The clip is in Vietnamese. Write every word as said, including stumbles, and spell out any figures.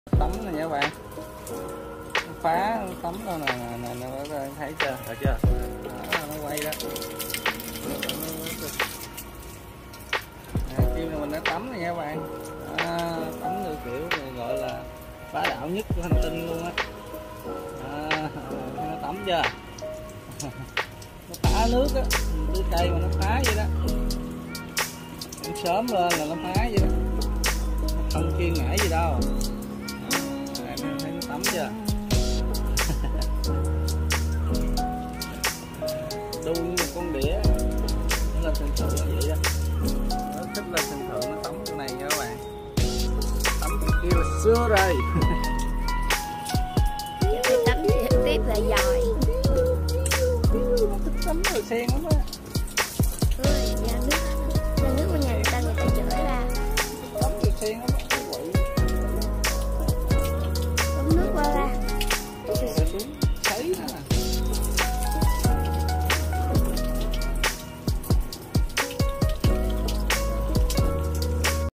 Tắm này nha các bạn, phá tắm đâu nè, nè nè thấy chưa, được chưa? Đó, nó quay đó. À, khi mà mình đã tắm này nha các bạn, à, tắm theo kiểu gọi là bá đạo nhất của hành tinh luôn á. À, nó tắm chưa? Nó phá nước á, tưới cây mà nó phá vậy đó. Ăn sớm lên là nó phá vậy đó, nó không kiêng nể gì đâu. À, thấy nó tắm chưa? Đu một con đĩa nó lên sân thượng như vậy đó, nó thích lên sân thượng nó tắm cái này nha các bạn. Tắm cái kia là xưa rồi. Chứ tắm tiếp là giỏi. Nó thích tắm rồi sen lắm á.